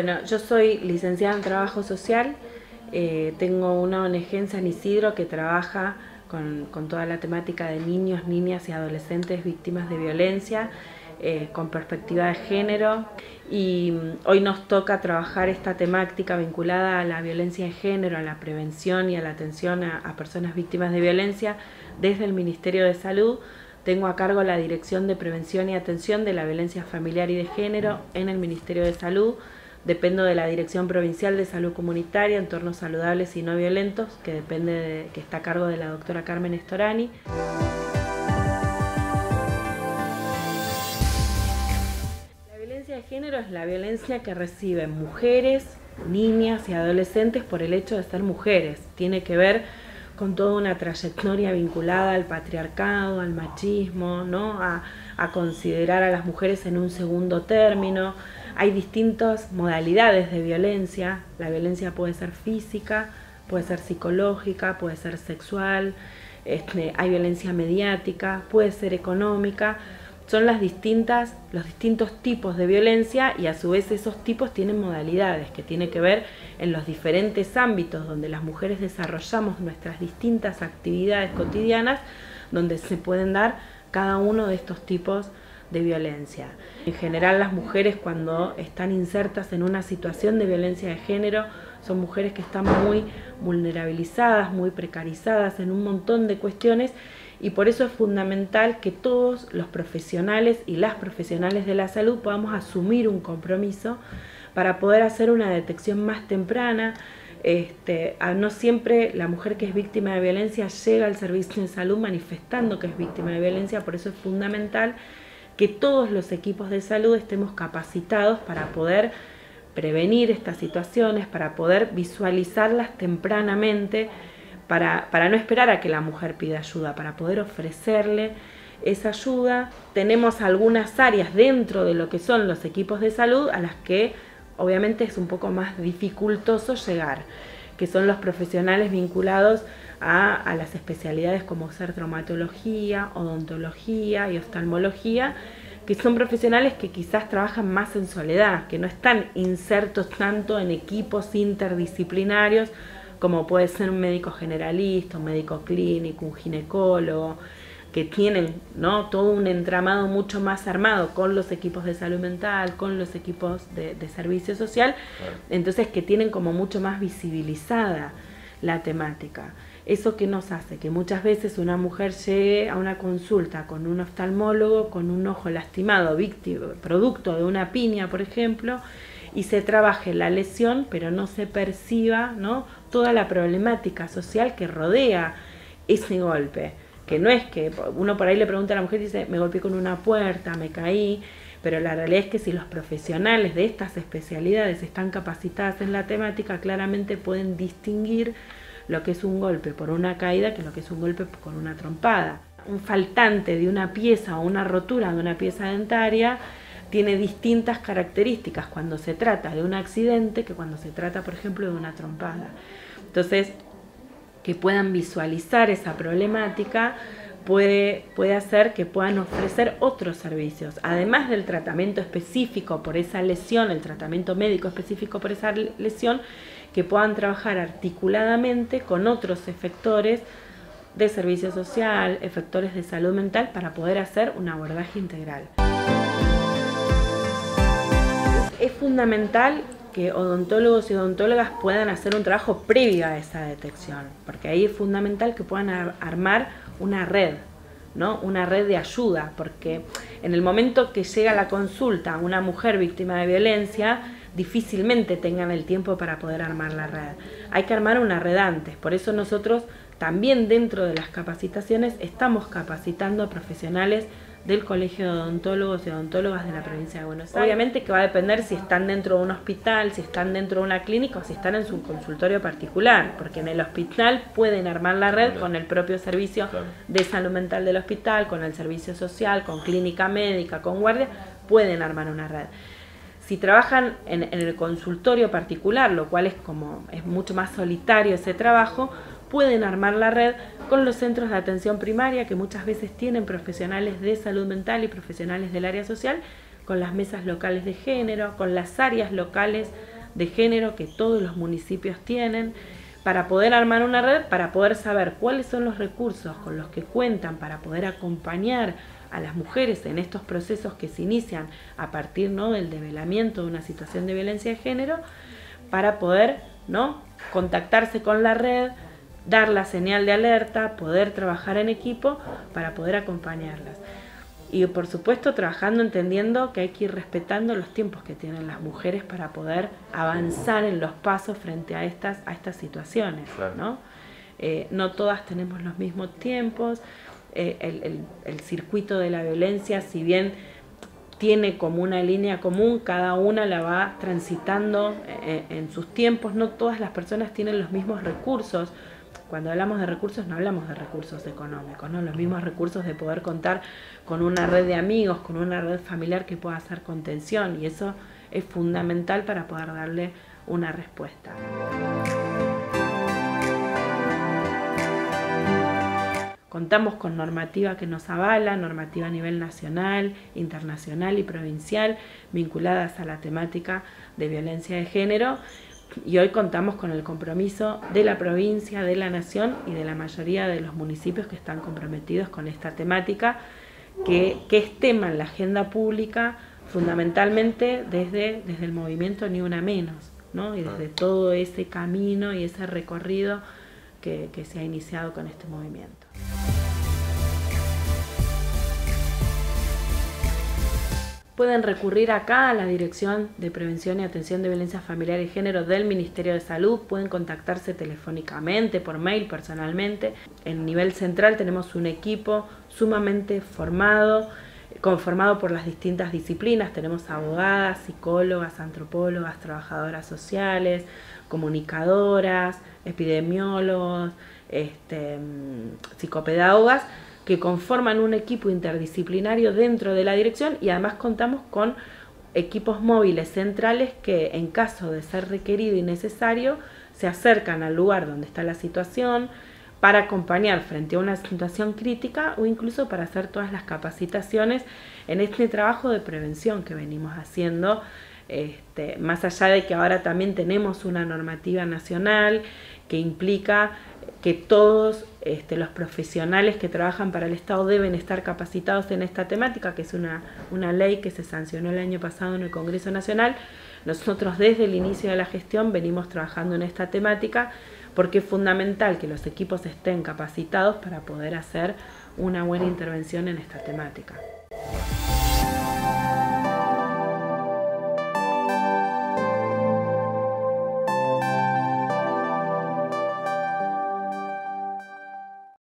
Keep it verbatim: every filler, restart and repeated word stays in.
Bueno, yo soy licenciada en Trabajo Social, eh, tengo una O N G en San Isidro que trabaja con, con toda la temática de niños, niñas y adolescentes víctimas de violencia, eh, con perspectiva de género, y hoy nos toca trabajar esta temática vinculada a la violencia de género, a la prevención y a la atención a, a personas víctimas de violencia desde el Ministerio de Salud. Tengo a cargo la Dirección de Prevención y Atención de la Violencia Familiar y de Género en el Ministerio de Salud. Dependo de la Dirección Provincial de Salud Comunitaria, Entornos Saludables y No Violentos, que depende de, que está a cargo de la doctora Carmen Storani. La violencia de género es la violencia que reciben mujeres, niñas y adolescentes por el hecho de ser mujeres. Tiene que ver con toda una trayectoria vinculada al patriarcado, al machismo, ¿no? a, a considerar a las mujeres en un segundo término. Hay distintas modalidades de violencia. La violencia puede ser física, puede ser psicológica, puede ser sexual, este, hay violencia mediática, puede ser económica. Son las distintas, los distintos tipos de violencia, y a su vez esos tipos tienen modalidades que tienen que ver en los diferentes ámbitos donde las mujeres desarrollamos nuestras distintas actividades cotidianas, donde se pueden dar cada uno de estos tipos de violencia. En general, las mujeres, cuando están insertas en una situación de violencia de género, son mujeres que están muy vulnerabilizadas, muy precarizadas en un montón de cuestiones, y por eso es fundamental que todos los profesionales y las profesionales de la salud podamos asumir un compromiso para poder hacer una detección más temprana. Este, no siempre la mujer que es víctima de violencia llega al servicio de salud manifestando que es víctima de violencia, por eso es fundamental que todos los equipos de salud estemos capacitados para poder prevenir estas situaciones, para poder visualizarlas tempranamente, para, para no esperar a que la mujer pida ayuda, para poder ofrecerle esa ayuda. Tenemos algunas áreas dentro de lo que son los equipos de salud a las que obviamente es un poco más dificultoso llegar, que son los profesionales vinculados a, a las especialidades como ser traumatología, odontología y oftalmología, que son profesionales que quizás trabajan más en soledad, que no están insertos tanto en equipos interdisciplinarios como puede ser un médico generalista, un médico clínico, un ginecólogo, que tienen, ¿no?, todo un entramado mucho más armado con los equipos de salud mental, con los equipos de, de servicio social, entonces que tienen como mucho más visibilizada la temática. ¿Eso qué nos hace? Que muchas veces una mujer llegue a una consulta con un oftalmólogo con un ojo lastimado, víctima, producto de una piña, por ejemplo, y se trabaje la lesión, pero no se perciba, ¿no?, toda la problemática social que rodea ese golpe. Que no es que uno por ahí le pregunta a la mujer y dice, me golpeé con una puerta, me caí, pero la realidad es que si los profesionales de estas especialidades están capacitadas en la temática, claramente pueden distinguir lo que es un golpe por una caída que lo que es un golpe con una trompada. Un faltante de una pieza o una rotura de una pieza dentaria tiene distintas características cuando se trata de un accidente que cuando se trata, por ejemplo, de una trompada. Entonces, que puedan visualizar esa problemática puede, puede hacer que puedan ofrecer otros servicios, además del tratamiento específico por esa lesión, el tratamiento médico específico por esa lesión, que puedan trabajar articuladamente con otros efectores de servicio social, efectores de salud mental, para poder hacer un abordaje integral. Es fundamental que odontólogos y odontólogas puedan hacer un trabajo previo a esa detección, porque ahí es fundamental que puedan ar armar una red, ¿no?, una red de ayuda, porque en el momento que llega la consulta a una mujer víctima de violencia, difícilmente tengan el tiempo para poder armar la red. Hay que armar una red antes, por eso nosotros también dentro de las capacitaciones estamos capacitando a profesionales del Colegio de Odontólogos y Odontólogas de la provincia de Buenos Aires. Obviamente que va a depender si están dentro de un hospital, si están dentro de una clínica o si están en su consultorio particular, porque en el hospital pueden armar la red con el propio servicio de salud mental del hospital, con el servicio social, con clínica médica, con guardia, pueden armar una red. Si trabajan en, en el consultorio particular, lo cual es como es mucho más solitario ese trabajo, pueden armar la red con los centros de atención primaria, que muchas veces tienen profesionales de salud mental y profesionales del área social, con las mesas locales de género, con las áreas locales de género que todos los municipios tienen, para poder armar una red, para poder saber cuáles son los recursos con los que cuentan para poder acompañar a las mujeres en estos procesos que se inician a partir, ¿no?, del develamiento de una situación de violencia de género, para poder, ¿no?, contactarse con la red, dar la señal de alerta, poder trabajar en equipo para poder acompañarlas. Y por supuesto trabajando, entendiendo que hay que ir respetando los tiempos que tienen las mujeres para poder avanzar en los pasos frente a estas, a estas situaciones, claro, ¿no? Eh, no todas tenemos los mismos tiempos, eh, el, el, el circuito de la violencia, si bien tiene como una línea común, cada una la va transitando en, en sus tiempos, no todas las personas tienen los mismos recursos. Cuando hablamos de recursos no hablamos de recursos económicos, ¿no? Los mismos recursos de poder contar con una red de amigos, con una red familiar que pueda hacer contención, y eso es fundamental para poder darle una respuesta. Contamos con normativa que nos avala, normativa a nivel nacional, internacional y provincial, vinculadas a la temática de violencia de género. Y hoy contamos con el compromiso de la provincia, de la nación y de la mayoría de los municipios que están comprometidos con esta temática, que, que es tema en la agenda pública fundamentalmente desde, desde el movimiento Ni Una Menos, ¿no? Y desde todo ese camino y ese recorrido que, que se ha iniciado con este movimiento. Pueden recurrir acá a la Dirección de Prevención y Atención de Violencia Familiar y Género del Ministerio de Salud, pueden contactarse telefónicamente, por mail, personalmente. En nivel central tenemos un equipo sumamente formado, conformado por las distintas disciplinas. Tenemos abogadas, psicólogas, antropólogas, trabajadoras sociales, comunicadoras, epidemiólogos, este, psicopedagogas, que conforman un equipo interdisciplinario dentro de la dirección, y además contamos con equipos móviles centrales que, en caso de ser requerido y necesario, se acercan al lugar donde está la situación para acompañar frente a una situación crítica o incluso para hacer todas las capacitaciones en este trabajo de prevención que venimos haciendo, este, más allá de que ahora también tenemos una normativa nacional que implica que todos este, los profesionales que trabajan para el Estado deben estar capacitados en esta temática, que es una, una ley que se sancionó el año pasado en el Congreso Nacional. Nosotros desde el inicio de la gestión venimos trabajando en esta temática porque es fundamental que los equipos estén capacitados para poder hacer una buena intervención en esta temática.